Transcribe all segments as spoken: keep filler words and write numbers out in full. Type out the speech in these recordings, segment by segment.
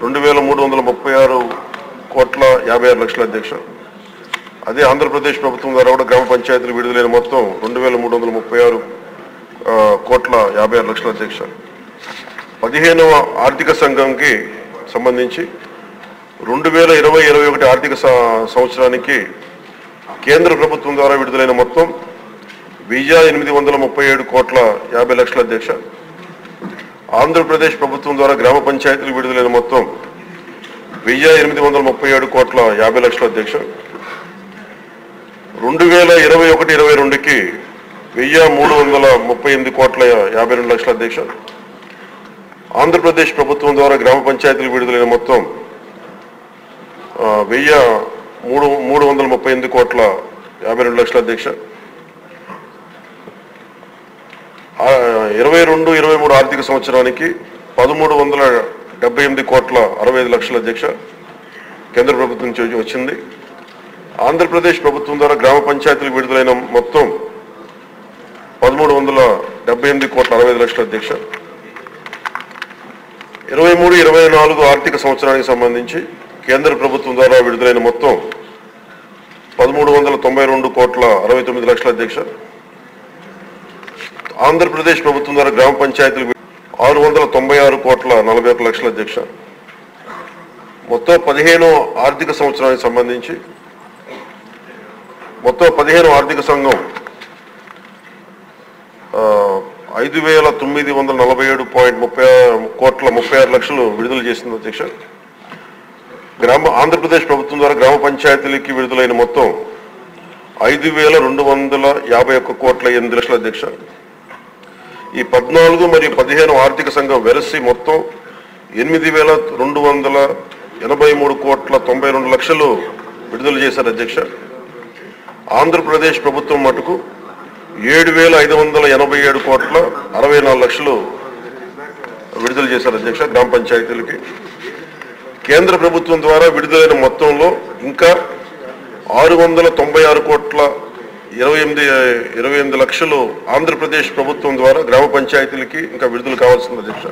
రెండు వేల మూడు వందల ముప్పై ఆరు కోట్ల యాభై ఆరు లక్షల అధ్యక్ష. అదే ఆంధ్రప్రదేశ్ ప్రభుత్వం ద్వారా కూడా గ్రామ పంచాయతీలు విడుదలైన మొత్తం రెండు వేల మూడు వందల ముప్పై ఆరు కోట్ల యాభై ఆరు లక్షల అధ్యక్ష. పదిహేనవ ఆర్థిక సంఘంకి సంబంధించి రెండు వేల ఇరవై ఇరవై ఒకటి ఆర్థిక సంవత్సరానికి కేంద్ర ప్రభుత్వం ద్వారా విడుదలైన మొత్తం వెయ్యి ఎనిమిది వందల ముప్పై ఏడు కోట్ల యాభై లక్షల అధ్యక్ష. ఆంధ్రప్రదేశ్ ప్రభుత్వం ద్వారా గ్రామ పంచాయతీలు విడుదలైన మొత్తం వెయ్యి ఎనిమిది వందల ముప్పై ఏడు కోట్ల యాభై లక్షల అధ్యక్ష. రెండు వేల ఇరవై ఒకటి ఇరవై రెండుకి వెయ్యి మూడు వందల ముప్పై ఎనిమిది కోట్ల యాభై రెండు లక్షల అధ్యక్ష. ఆంధ్రప్రదేశ్ ప్రభుత్వం ద్వారా గ్రామ పంచాయతీలు విడుదలైన మొత్తం వెయ్యి మూడు మూడు వందల ముప్పై ఎనిమిది కోట్ల యాభై రెండు లక్షల అధ్యక్ష. ఇరవై రెండు ఇరవై మూడు ఆర్థిక సంవత్సరానికి పదమూడు వందల డెబ్బై ఎనిమిది కోట్ల అరవై ఐదు లక్షల అధ్యక్ష కేంద్ర ప్రభుత్వం నుంచి వచ్చింది. ఆంధ్రప్రదేశ్ ప్రభుత్వం ద్వారా గ్రామ పంచాయతీలు విడుదలైన మొత్తం పదమూడు వందల డెబ్బై ఎనిమిది కోట్ల అరవై ఐదు లక్షల అధ్యక్ష. ఇరవై మూడు ఇరవై నాలుగు ఆర్థిక సంవత్సరానికి సంబంధించి కేంద్ర ప్రభుత్వం ద్వారా విడుదలైన మొత్తం పదమూడు వందల తొంభై రెండు కోట్ల అరవై తొమ్మిది లక్షల అధ్యక్ష. ఆంధ్రప్రదేశ్ ప్రభుత్వం ద్వారా గ్రామ పంచాయతీలు ఆరు వందల తొంభై ఆరు కోట్ల నలభై ఒక లక్షల అధ్యక్ష. మొత్తం పదిహేను ఆర్థిక సంవత్సరానికి సంబంధించి మొత్తం పదిహేను ఆర్థిక సంఘం ఐదు వేల తొమ్మిది వందల నలభై ఏడు పాయింట్ ముప్పై కోట్ల ముప్పై ఆరు లక్షలు విడుదల చేసింది అధ్యక్ష. గ్రామ ఆంధ్రప్రదేశ్ ప్రభుత్వం ద్వారా గ్రామ పంచాయతీలకి విడుదలైన మొత్తం ఐదు వేల రెండు వందల యాభై ఒక్క కోట్ల ఎనిమిది లక్షల అధ్యక్ష. ఈ పద్నాలుగు మరియు పదిహేను ఆర్థిక సంఘం వెరసి మొత్తం ఎనిమిది వేల రెండు వందల ఎనభై మూడు కోట్ల తొంభై రెండు లక్షలు విడుదల చేశారు అధ్యక్ష. ఆంధ్రప్రదేశ్ ప్రభుత్వం మటుకు ఏడు వేల ఐదు వందల ఎనభై ఏడు కోట్ల అరవై నాలుగు లక్షలు విడుదల చేశారు అధ్యక్ష గ్రామ పంచాయతీలకి. కేంద్ర ప్రభుత్వం ద్వారా విడుదలైన మొత్తంలో ఇంకా ఆరు వందల తొంభై ఆరు కోట్ల ఇరవై ఎనిమిది ఇరవై ఎనిమిది లక్షలు ఆంధ్రప్రదేశ్ ప్రభుత్వం ద్వారా గ్రామ పంచాయతీలకి ఇంకా విడుదల కావాల్సింది అధ్యక్ష.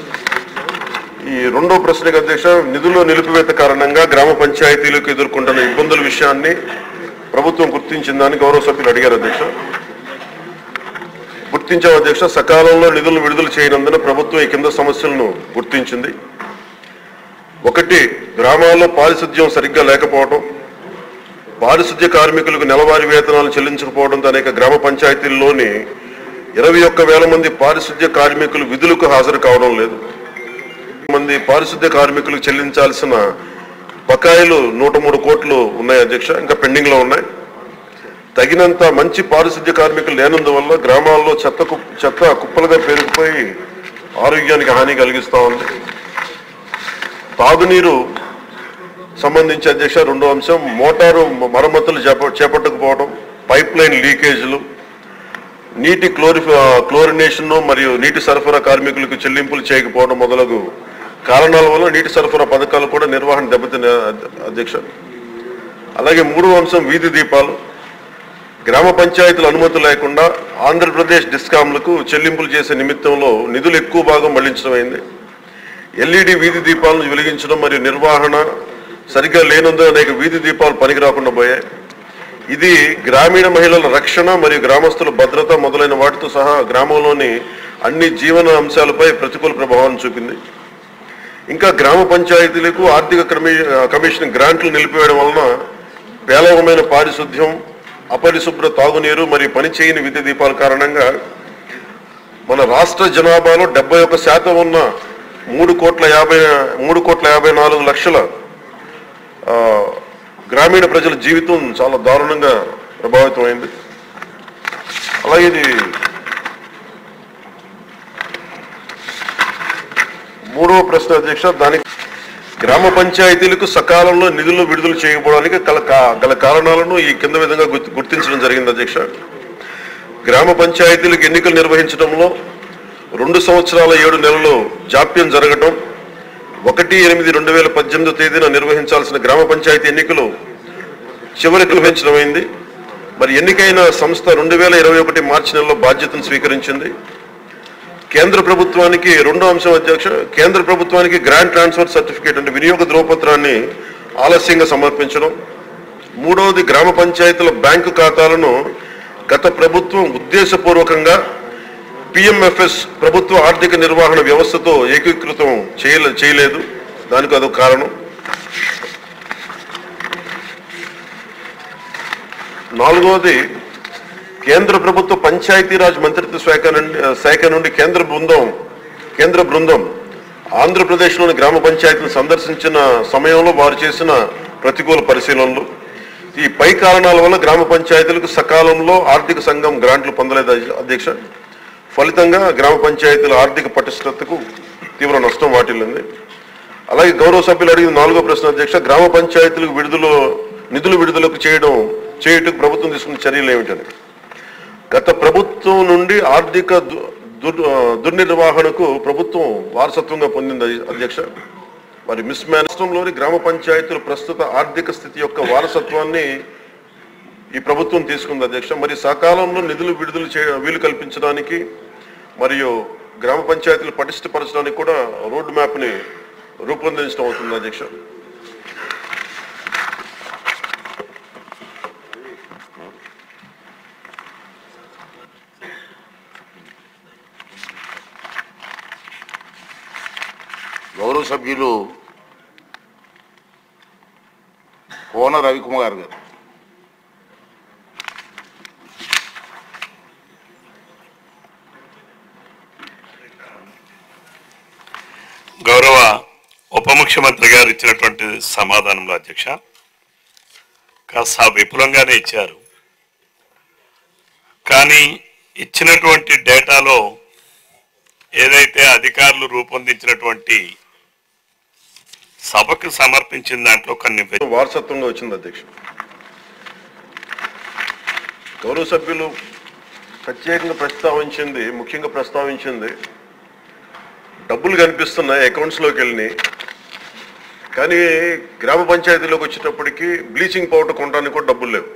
ఈ రెండో ప్రశ్నకు అధ్యక్ష, నిధుల నిలిపివేత కారణంగా గ్రామ పంచాయతీలకు ఎదుర్కొంటున్న ఇబ్బందుల విషయాన్ని ప్రభుత్వం గుర్తించిందని గౌరవ సభ్యులు అడిగారు అధ్యక్ష. గుర్తించాం అధ్యక్ష. సకాలంలో నిధులను విడుదల చేయనందున ప్రభుత్వం ఈ కింద సమస్యలను గుర్తించింది. ఒకటి, గ్రామాల్లో పారిశుద్ధ్యం సరిగ్గా లేకపోవడం, పారిశుద్ధ్య కార్మికులకు నెలవారీ వేతనాలు చెల్లించకపోవడంతో అనేక గ్రామ పంచాయతీల్లోని ఇరవై ఒక్క వేల మంది పారిశుద్ధ్య కార్మికులు విధులకు హాజరు కావడం లేదు. మంది పారిశుద్ధ్య కార్మికులకు చెల్లించాల్సిన బకాయిలు నూట మూడు కోట్లు ఉన్నాయి అధ్యక్ష, ఇంకా పెండింగ్ లో ఉన్నాయి. తగినంత మంచి పారిశుద్ధ్య కార్మికులు లేనందువల్ల గ్రామాల్లో చెత్త చెత్త కుప్పలుగా పెరిగిపోయి ఆరోగ్యానికి హాని కలిగిస్తూ ఉంది. తాగునీరు సంబంధించి అధ్యక్ష రెండో అంశం, మోటారు మరమ్మతులు చేపట్టకపోవడం, పైప్ లైన్ లీకేజీలు, నీటి క్లోరి క్లోరినేషన్ మరియు నీటి సరఫరా కార్మికులకు చెల్లింపులు చేయకపోవడం మొదలగు కారణాల వల్ల నీటి సరఫరా పథకాలు కూడా నిర్వహణ దెబ్బతిన్న అధ్యక్ష. అలాగే మూడో అంశం, వీధి దీపాలు. గ్రామ పంచాయతీల అనుమతి లేకుండా ఆంధ్రప్రదేశ్ డిస్కాంలకు చెల్లింపులు చేసే నిమిత్తంలో నిధులు ఎక్కువ భాగం మళ్లించడం అయింది. ఎల్ఈడి వీధి దీపాలను వెలిగించడం మరియు నిర్వహణ సరిగ్గా లేనందున అనేక వీధి దీపాలు పనికి రాకుండా పోయాయి. ఇది గ్రామీణ మహిళల రక్షణ మరియు గ్రామస్తుల భద్రత మొదలైన వాటితో సహా గ్రామంలోని అన్ని జీవన అంశాలపై ప్రతికూల ప్రభావాన్ని చూపింది. ఇంకా గ్రామ పంచాయతీలకు ఆర్థిక కమిషన్ గ్రాంట్లు నిలిపివేయడం వలన పేలవమైన పారిశుద్ధ్యం, అపరిశుభ్ర తాగునీరు మరియు పనిచేయని విద్యుత్ దీపాల కారణంగా మన రాష్ట్ర జనాభాలో డెబ్బై ఒక్క శాతం ఉన్న మూడు కోట్ల యాభై మూడు కోట్ల యాభై నాలుగు లక్షల గ్రామీణ ప్రజల జీవితం చాలా దారుణంగా ప్రభావితమైంది. అలాగే ఇది మూడవ ప్రశ్న అధ్యక్ష, దానికి గ్రామ పంచాయతీలకు సకాలంలో నిధులు విడుదల చేయకపోవడానికి గల గల కారణాలను ఈ కింద విధంగా గుర్తించడం జరిగింది అధ్యక్ష. గ్రామ పంచాయతీలకు ఎన్నికలు నిర్వహించడంలో రెండు సంవత్సరాల ఏడు నెలలు జాప్యం జరగడం, ఒకటి ఎనిమిది రెండు వేల పద్దెనిమిదో తేదీన నిర్వహించాల్సిన గ్రామ పంచాయతీ ఎన్నికలు చివరికి నిర్వహించడమైంది. మరి ఎన్నికైన సంస్థ రెండు వేల ఇరవై ఒకటి మార్చి నెలలో బాధ్యతను స్వీకరించింది. కేంద్ర ప్రభుత్వానికి రెండో అంశం అధ్యక్ష, కేంద్ర ప్రభుత్వానికి గ్రాంట్ ట్రాన్స్ఫర్ సర్టిఫికేట్ అంటే వినియోగ ధ్రువపత్రాన్ని ఆలస్యంగా సమర్పించడం. మూడవది గ్రామ పంచాయతీల బ్యాంకు ఖాతాలను గత ప్రభుత్వం ఉద్దేశపూర్వకంగా పిఎంఎఫ్ఎస్ ప్రభుత్వ ఆర్థిక నిర్వహణ వ్యవస్థతో ఏకీకృతం చేయలే చేయలేదు దానికి అదొక కారణం. నాలుగవది కేంద్ర ప్రభుత్వ పంచాయతీరాజ్ మంత్రిత్వ శాఖ నుండి శాఖ నుండి కేంద్ర బృందం కేంద్ర బృందం ఆంధ్రప్రదేశ్లోని గ్రామ పంచాయతీలను సందర్శించిన సమయంలో వారు చేసిన ప్రతికూల పరిశీలనలు. ఈ పై కారణాల వల్ల గ్రామ పంచాయతీలకు సకాలంలో ఆర్థిక సంఘం గ్రాంట్లు పొందలేదు అధ్యక్ష. ఫలితంగా గ్రామ పంచాయతీల ఆర్థిక పటిష్టతకు తీవ్ర నష్టం వాటిల్లింది. అలాగే గౌరవ సభ్యులు అడిగిన నాలుగో ప్రశ్న అధ్యక్ష, గ్రామ పంచాయతీలకు విడుదల నిధులు విడుదలకు చేయడం చేయుటకు ప్రభుత్వం తీసుకున్న చర్యలు ఏమిటని. గత ప్రభుత్వం నుండి ఆర్థిక దుర్నిర్వహణకు ప్రభుత్వం వారసత్వంగా పొందింది అధ్యక్ష. మరి మిస్ మేనేజ్మెంట్లోని గ్రామ పంచాయతీల ప్రస్తుత ఆర్థిక స్థితి యొక్క వారసత్వాన్ని ఈ ప్రభుత్వం తీసుకుంది అధ్యక్ష. మరి సకాలంలో నిధులు విడుదల చే వీలు కల్పించడానికి మరియు గ్రామ పంచాయతీలు పటిష్టపరచడానికి కూడా రోడ్ మ్యాప్ని రూపొందించడం అవుతుంది అధ్యక్ష. గౌరవ సభ్యులు కోన రవికుమార్ గారు. గౌరవ ఉప ముఖ్యమంత్రి గారు ఇచ్చినటువంటి సమాధానంలో అధ్యక్ష కాస్త విపులంగానే ఇచ్చారు. కానీ ఇచ్చినటువంటి డేటాలో ఏదైతే అధికారులు రూపొందించినటువంటి సభకు సమర్పించిన దాంట్లో కొన్ని వారసత్వంగా వచ్చింది అధ్యక్ష. గౌరవ సభ్యులు ప్రత్యేకంగా ప్రస్తావించింది ముఖ్యంగా ప్రస్తావించింది డబ్బులు కనిపిస్తున్నాయి అకౌంట్స్లోకి వెళ్ళినాయి, కానీ గ్రామ పంచాయతీలోకి వచ్చేటప్పటికి బ్లీచింగ్ పౌడర్ కొనడానికి కూడా డబ్బులు లేవు.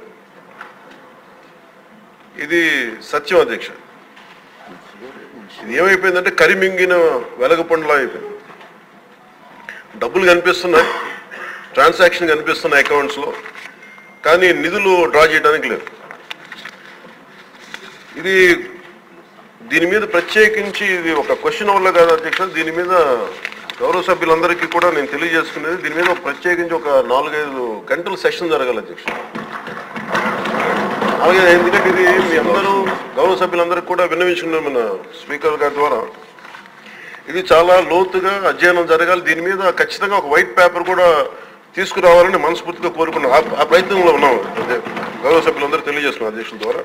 ఇది సత్యం అధ్యక్ష. ఇది ఏమైపోయిందంటే కరిమింగిన వెలగపండులా అయిపోయింది. డబ్బులు కనిపిస్తున్నాయి, ట్రాన్సాక్షన్ కనిపిస్తున్నాయి అకౌంట్స్లో, కానీ నిధులు డ్రా చేయడానికి లేదు. ఇది దీని మీద ప్రత్యేకించి ఇది ఒక క్వశ్చన్ వల్ల కాదు అధ్యక్ష, దీని మీద గౌరవ సభ్యులందరికీ కూడా నేను తెలియజేసుకునేది దీని మీద ప్రత్యేకించి ఒక నాలుగైదు గంటల సెషన్ జరగాలి అధ్యక్ష. అలాగే ఎందుకంటే ఇది మీ అందరూ గౌరవ సభ్యులందరికీ కూడా విన్నవించుకున్నాం మన స్పీకర్ గారి ద్వారా. ఇది చాలా లోతుగా అధ్యయనం జరగాలి. దీని మీద ఖచ్చితంగా ఒక వైట్ పేపర్ కూడా తీసుకురావాలని మనస్ఫూర్తిగా కోరుకున్నాం. ఆ ప్రయత్నంలో ఉన్నాం గౌరవ సభ్యులందరూ తెలియజేస్తున్నాం అధ్యక్షుల ద్వారా.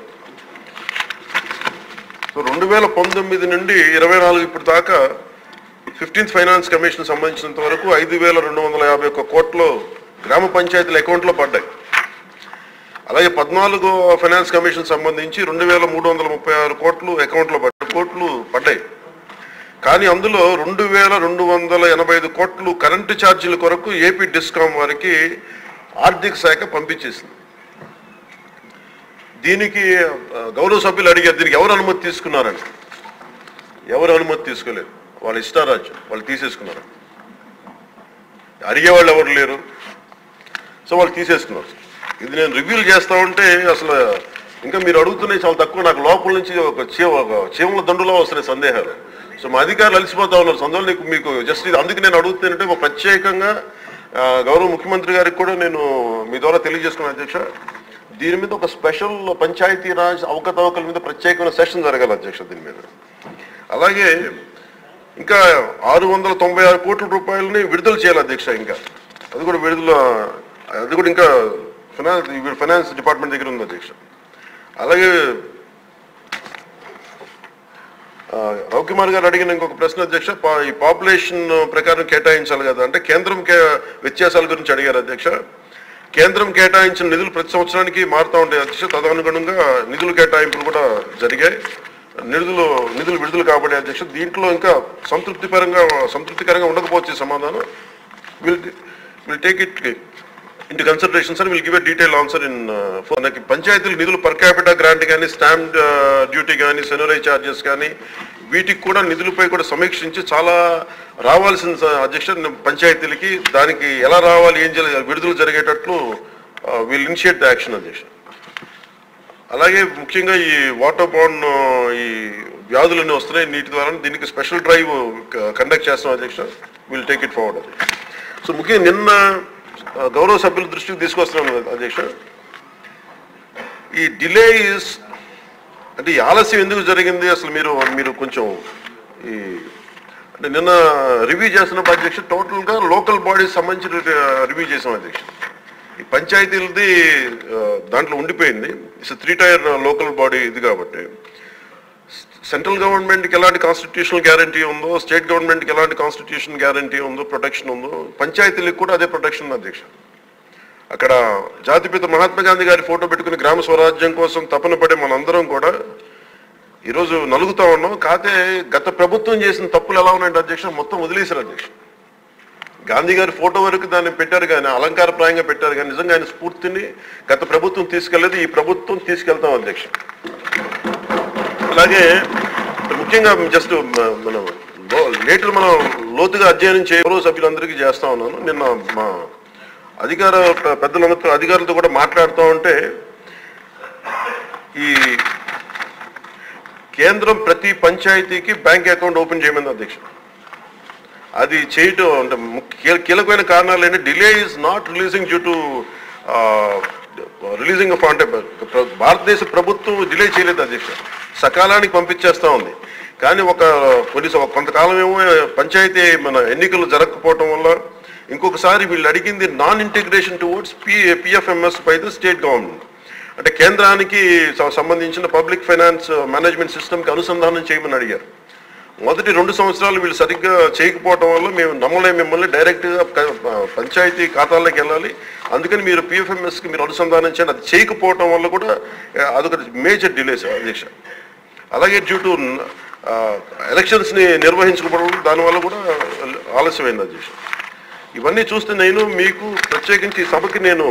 సో రెండు వేల పంతొమ్మిది నుండి ఇరవై నాలుగు ఇప్పటి దాకా ఫిఫ్టీన్త్ ఫైనాన్స్ కమిషన్ సంబంధించినంత వరకు ఐదు వేల రెండు వందల యాభై ఒక్క కోట్లు గ్రామ పంచాయతీల అకౌంట్లో పడ్డాయి. అలాగే పద్నాలుగో ఫైనాన్స్ కమిషన్ సంబంధించి రెండు వేల మూడు వందల ముప్పై ఆరు కోట్లు అకౌంట్లో పడ్డాయి కోట్లు పడ్డాయి కానీ అందులో రెండు వేల రెండు వందల ఎనభై ఐదు కోట్లు కరెంటు ఛార్జీల కొరకు ఏపీ డిస్కామ్ వారికి ఆర్థిక శాఖ పంపించేసింది. దీనికి గౌరవ సభ్యులు అడిగారు దీనికి ఎవరు అనుమతి తీసుకున్నారని. ఎవరు అనుమతి తీసుకోలేదు, వాళ్ళ ఇష్టారాజ్యం, వాళ్ళు తీసేసుకున్నారు. అడిగేవాళ్ళు ఎవరు లేరు, సో వాళ్ళు తీసేసుకున్నారు. ఇది నేను రివ్యూలు చేస్తా ఉంటే అసలు ఇంకా మీరు అడుగుతున్నాయి చాలా తక్కువ. నాకు లోపల నుంచి ఒక చీమ ఒక చీమల దండులో వస్తున్నాయి సందేహాలు. సో మా అధికారులు అలసిపోతా ఉన్నారు సందులో. నీకు మీకు జస్ట్ ఇది అందుకు నేను అడుగుతానంటే ఒక ప్రత్యేకంగా గౌరవ ముఖ్యమంత్రి గారికి కూడా నేను మీ ద్వారా తెలియజేసుకున్నాను అధ్యక్ష. దీని మీద ఒక స్పెషల్ పంచాయతీరాజ్ అవకతవకల మీద ప్రత్యేకమైన సెషన్ జరగాలి అధ్యక్ష దీని మీద. అలాగే ఇంకా ఆరు వందల తొంభై ఆరు కోట్ల రూపాయలని విడుదల చేయాలి అధ్యక్ష. ఇంకా అది కూడా విడుదల అది కూడా ఇంకా ఫైనాన్స్ ఫైనాన్స్ డిపార్ట్మెంట్ దగ్గర ఉంది అధ్యక్ష. అలాగే రవికుమార్ గారు అడిగిన ఇంకొక ప్రశ్న అధ్యక్ష, ఈ పాపులేషన్ ప్రకారం కేటాయించాలి కదా అంటే కేంద్రం వ్యత్యాసాల గురించి అడిగారు అధ్యక్ష. కేంద్రం కేటాయించిన నిధులు ప్రతి సంవత్సరానికి మారుతూ ఉంటాయి అధ్యక్ష. తదనుగుణంగా నిధులు కేటాయింపులు కూడా జరిగాయి, నిధులు నిధులు విడుదల కాబట్టి అధ్యక్ష. దీంట్లో ఇంకా సంతృప్తిపరంగా సంతృప్తికరంగా ఉండకపోవచ్చు సమాధానం. Will will take it into consideration sir. Will give a detail answer in మనకి పంచాయతీలు నిధులు పర్ క్యాపిటల్ గ్రాంట్ కానీ, స్టాంప్ డ్యూటీ కానీ, సెనరరీ ఛార్జెస్ కానీ, వీటికి కూడా నిధులపై కూడా సమీక్షించి చాలా రావాల్సిన అధ్యక్ష పంచాయతీలకి దానికి ఎలా రావాలి ఏం చేయాలి విడుదల జరిగేటట్లు విల్ ఇనిషియేట్ ద యాక్షన్ అధ్యక్ష. అలాగే ముఖ్యంగా ఈ వాటర్ బాండ్ ఈ వ్యాధులన్నీ వస్తున్నాయి నీటి ద్వారా, దీనికి స్పెషల్ డ్రైవ్ కండక్ట్ చేస్తాం అధ్యక్ష. విల్ టేక్ ఇట్ ఫార్వర్డ్ అది. సో ముఖ్యంగా నిన్న గౌరవ సభ్యుల దృష్టికి తీసుకొస్తున్నాను అధ్యక్ష, ఈ డిలే ఇస్ అంటే ఈ ఆలస్యం ఎందుకు జరిగింది అసలు మీరు మీరు కొంచెం ఈ అంటే నిన్న రివ్యూ చేస్తున్నప్పుడు అధ్యక్ష టోటల్గా లోకల్ బాడీస్ సంబంధించి రివ్యూ చేసాం అధ్యక్ష. ఈ పంచాయతీలది దాంట్లో ఉండిపోయింది. It's three tier local body ఇది కాబట్టి సెంట్రల్ గవర్నమెంట్కి ఎలాంటి కాన్స్టిట్యూషనల్ గ్యారంటీ ఉందో, స్టేట్ గవర్నమెంట్కి ఎలాంటి కాన్స్టిట్యూషన్ గ్యారంటీ ఉందో, ప్రొటెక్షన్ ఉందో, పంచాయతీలకు కూడా అదే ప్రొటెక్షన్ ఉంది అధ్యక్ష. అక్కడ జాతిపిత మహాత్మా గాంధీ గారి ఫోటో పెట్టుకుని గ్రామ స్వరాజ్యం కోసం తపన పడే మనందరం కూడా ఈరోజు నలుగుతూ ఉన్నాం. కాకపోతే గత ప్రభుత్వం చేసిన తప్పులు ఎలా ఉన్నాయంటే అధ్యక్ష మొత్తం వదిలేశారు అధ్యక్ష. గాంధీ గారి ఫోటో వరకు దాన్ని పెట్టారు కానీ అలంకారప్రాయంగా పెట్టారు కానీ నిజంగా ఆయన స్ఫూర్తిని గత ప్రభుత్వం తీసుకెళ్లేదు, ఈ ప్రభుత్వం తీసుకెళ్తాం అధ్యక్ష. అలాగే ముఖ్యంగా జస్ట్ మనం నేటి మనం లోతుగా అధ్యయనం చేయ గౌరవ సభ్యులందరికీ చేస్తా ఉన్నాను. నిన్న మా అధికార పెద్దలందరితో అధికారులతో కూడా మాట్లాడుతూ ఉంటే ఈ కేంద్రం ప్రతి పంచాయతీకి బ్యాంక్ అకౌంట్ ఓపెన్ చేయమంది అధ్యక్ష. అది చేయటం అంటే కీలకమైన కారణాలు ఏంటి, delay is not releasing due to releasing of అంటే భారతదేశ ప్రభుత్వం డిలే చేయలేదు అధ్యక్ష, సకాలానికి పంపించేస్తూ ఉంది. కానీ ఒక కొన్ని కొంతకాలం ఏమో పంచాయతీ మన ఎన్నికలు జరగకపోవటం వల్ల ఇంకొకసారి వీళ్ళు అడిగింది non integration towards P PFMS by the state government, అంటే కేంద్రానికి సంబంధించిన పబ్లిక్ ఫైనాన్స్ మేనేజ్మెంట్ సిస్టమ్కి అనుసంధానం చేయమని అడిగారు. మొదటి రెండు సంవత్సరాలు వీళ్ళు సరిగ్గా చేయకపోవటం వల్ల మేము నమ్మలేం, మిమ్మల్ని డైరెక్ట్గా పంచాయతీ ఖాతాల్లోకి వెళ్ళాలి, అందుకని మీరు పిఎఫ్ఎంఎస్కి మీరు అనుసంధానం చేయండి. అది చేయకపోవటం వల్ల కూడా అదొక మేజర్ డిలేస్ అధ్యక్ష. అలాగే డ్యూ టు ఎలక్షన్స్ని నిర్వహించకపోవడం దానివల్ల కూడా ఆలస్యమైంది అధ్యక్ష. ఇవన్నీ చూస్తే నేను మీకు ప్రత్యేకించి సభకి నేను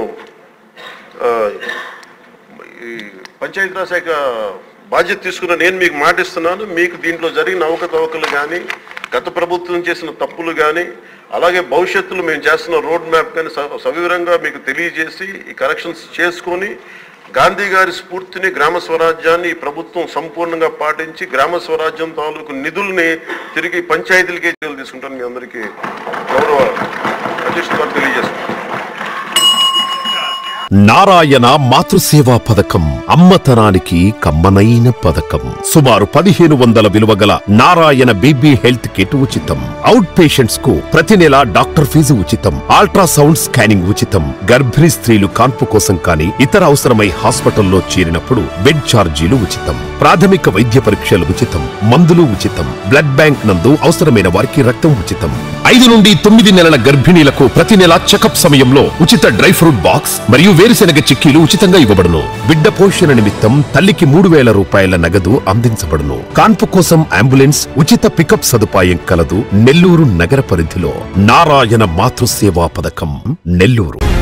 ఈ పంచాయతీరాజ్ శాఖ బాధ్యత తీసుకున్న నేను మీకు మాటిస్తున్నాను, మీకు దీంట్లో జరిగిన అవకతవకలు కానీ గత ప్రభుత్వం చేసిన తప్పులు కానీ అలాగే భవిష్యత్తులో మేము చేస్తున్న రోడ్ మ్యాప్ కానీ సవివరంగా మీకు తెలియజేసి ఈ కరెక్షన్స్ చేసుకొని గాంధీ గారి స్ఫూర్తిని గ్రామ స్వరాజ్యాన్ని ఈ ప్రభుత్వం సంపూర్ణంగా పాటించి గ్రామ స్వరాజ్యం తాలూకు నిధుల్ని తిరిగి పంచాయతీలకే చర్యలు తీసుకుంటాను. మీ అందరికీ గౌరవ అధ్యక్షుడు తెలియజేస్తున్నాను. నారాయణ మాతృసేవా పథకం అమ్మతనానికి కమ్మనైన పథకం. సుమారు పదిహేను వందల విలువ గల నారాయణ బేబీ హెల్త్ కిట్ ఉచితం. అవుట్ పేషెంట్స్ కు ప్రతి నెల డాక్టర్ ఫీజు ఉచితం. అల్ట్రాసౌండ్ స్కానింగ్ ఉచితం. గర్భిణీ స్త్రీలు కాన్పు కోసం కానీ ఇతర అవసరమై హాస్పిటల్లో చేరినప్పుడు బెడ్ ఛార్జీలు ఉచితం. ప్రాథమిక వైద్య పరీక్షలు ఉచితం. మందులు ఉచితం. బ్లడ్ బ్యాంక్ నందు అవసరమైన వారికి రక్తం ఉచితం. ఐదు నుండి తొమ్మిది నెలల గర్భిణీలకు ప్రతి నెల చెకప్ సమయంలో ఉచిత డ్రై ఫ్రూట్ బాక్స్ మరియు వేరుశెనగ చిక్కీలు ఉచితంగా ఇవ్వబడును. బిడ్డ పోషణ నిమిత్తం తల్లికి మూడు వేల రూపాయల నగదు అందించబడును. కాన్పు కోసం అంబులెన్స్ ఉచిత పికప్ సదుపాయం కలదు. నెల్లూరు నగర పరిధిలో నారాయణ మాతృసేవా పథకం నెల్లూరు.